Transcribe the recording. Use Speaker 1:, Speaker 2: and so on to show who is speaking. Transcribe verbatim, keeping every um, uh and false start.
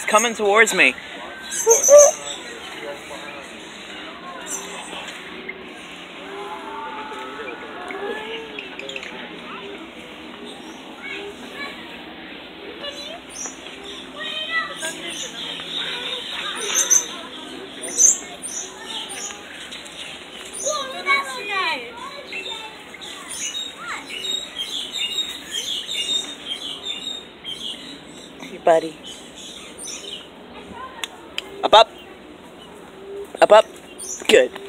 Speaker 1: coming towards me. Hey, buddy. Up, up. Up, up. Good.